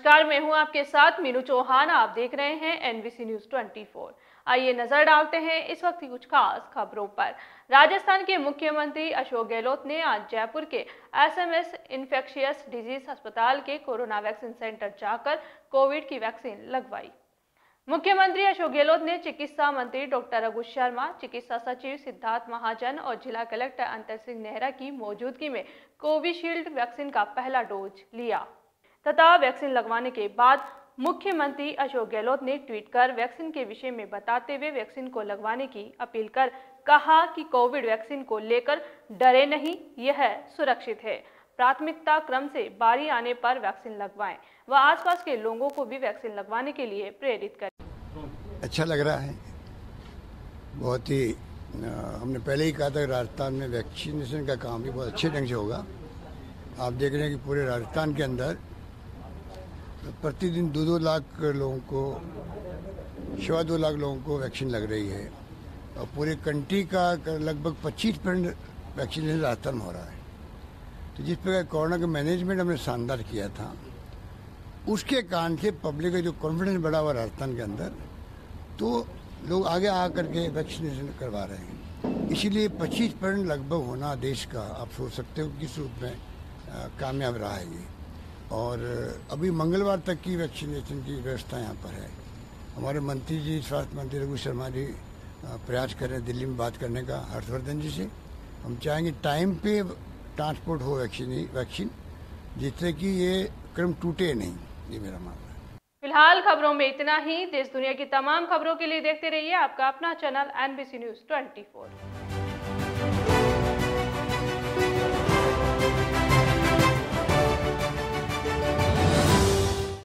नमस्कार, मैं हूं आपके साथ मीनू चौहान। आप देख रहे हैं एनबीसी न्यूज 24। आइए नजर डालते हैं इस वक्त की कुछ खास खबरों पर। राजस्थान के मुख्यमंत्री अशोक गहलोत ने आज जयपुर के एसएमएस इन्फेक्शियस डिजीज अस्पताल के कोरोना वैक्सीन सेंटर जाकर कोविड की वैक्सीन लगवाई। मुख्यमंत्री अशोक गहलोत ने चिकित्सा मंत्री डॉक्टर रघु शर्मा, चिकित्सा सचिव सिद्धार्थ महाजन और जिला कलेक्टर अंतर सिंह नेहरा की मौजूदगी में कोविशील्ड वैक्सीन का पहला डोज लिया तथा वैक्सीन लगवाने के बाद मुख्यमंत्री अशोक गहलोत ने ट्वीट कर वैक्सीन के विषय में बताते हुए वैक्सीन को लगवाने की अपील कर कहा कि कोविड वैक्सीन को लेकर डरे नहीं, यह सुरक्षित है। प्राथमिकता क्रम से बारी आने पर वैक्सीन लगवाएं व आसपास के लोगों को भी वैक्सीन लगवाने के लिए प्रेरित करें। अच्छा लग रहा है, बहुत ही हमने पहले ही कहा था राजस्थान में वैक्सीनेशन का काम भी बहुत अच्छे ढंग से होगा। आप देख रहे हैं कि पूरे राजस्थान के अंदर प्रतिदिन 2-2 लाख लोगों को, 2.25 लाख लोगों को वैक्सीन लग रही है और पूरे कंट्री का लगभग 25% वैक्सीनेशन राजस्थान में हो रहा है। तो जिस प्रकार कोरोना का मैनेजमेंट हमने शानदार किया था, उसके कारण से पब्लिक का जो कॉन्फिडेंस बढ़ा हुआ राजस्थान के अंदर, तो लोग आगे आकर के वैक्सीनेशन करवा रहे हैं। इसीलिए 25% लगभग होना देश का, आप सोच सकते हो किस रूप में कामयाब रहा है ये। और अभी मंगलवार तक की वैक्सीनेशन की व्यवस्था यहाँ पर है। हमारे मंत्री जी, स्वास्थ्य मंत्री रघु शर्मा जी प्रयास कर रहे हैं दिल्ली में बात करने का हर्षवर्धन जी से। हम चाहेंगे टाइम पे ट्रांसपोर्ट हो वैक्सीन, जिससे कि ये क्रम टूटे नहीं, ये मेरा मानना है। फिलहाल खबरों में इतना ही। देश दुनिया की तमाम खबरों के लिए देखते रहिए आपका अपना चैनल एनबीसी न्यूज 24।